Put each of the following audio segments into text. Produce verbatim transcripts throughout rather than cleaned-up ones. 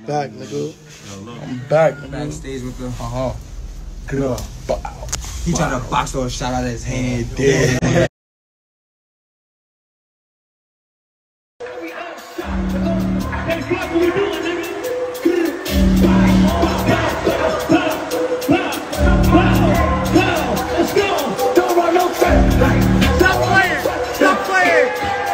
back, nigga. I'm back, nigga. Backstage with the uh-huh. Good. Bow. He tried to box or shot out of his hand. Dead. Let's go. Don't run no track. Stop playing. Stop playing.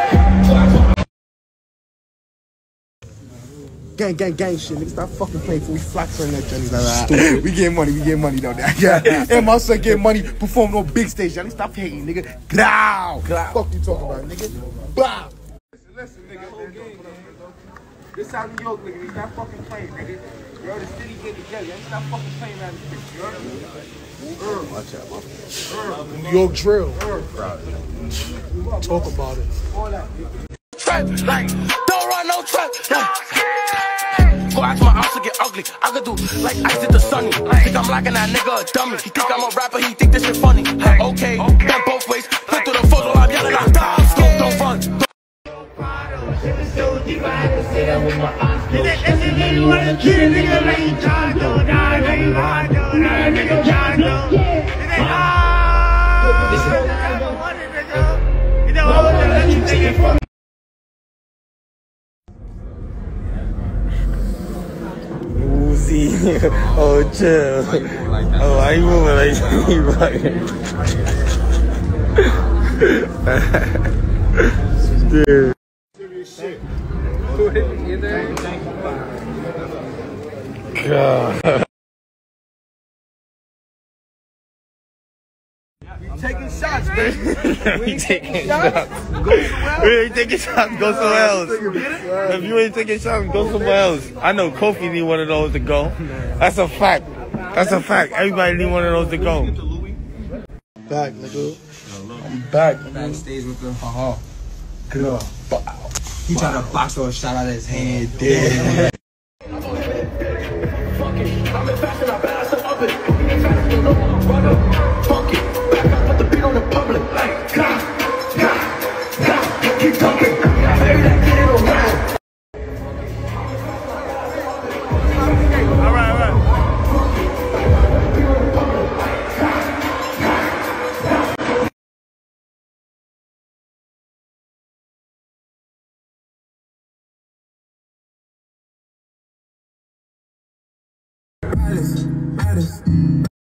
Gang, gang, gang shit, nigga. Stop fucking playing for we flocks on that journey. Stupid. We getting money, we getting money though. Yeah. And my son getting money, performing on big stage. Y'all stop hating, nigga. Growl. Fuck you talking about, nigga. Bow. Listen, listen, nigga. This how New York, nigga. Stop fucking playing, nigga. Yo, the city get together. Y'all stop fucking playing around this bitch. You heard me? Watch out, bro. New York drill. Talk about it. All that, Trap, like, don't run no trap. Go out to my house to get ugly. I could do like ice at the sunny. Think I'm liking that nigga a dummy. He think I'm a rapper, he think this shit funny. Okay, done both ways. Flip through the photo, I'm yelling out, don't, don't run. So deep, I had to say that with my eyes closed. That's the nigga you wanna kill a nigga like John Doe. Nah, nigga, John Doe. Nah, nigga, John Doe. You know, I want to let you take it from me. Uzi. Oh, chill. Oh, why you moving like that? Dude. God. We taking shots, baby. We taking shots. We ain't taking shots. Go somewhere else. If you ain't taking shots, go somewhere else. I know Kofi need one of those to go. That's a fact. That's a fact. Everybody need one of those to go. Back, nigga. I'm back. Backstage with the uh-huh. Good. Bow. He tried to box or shot out of his hand. Dead. Matters, matters.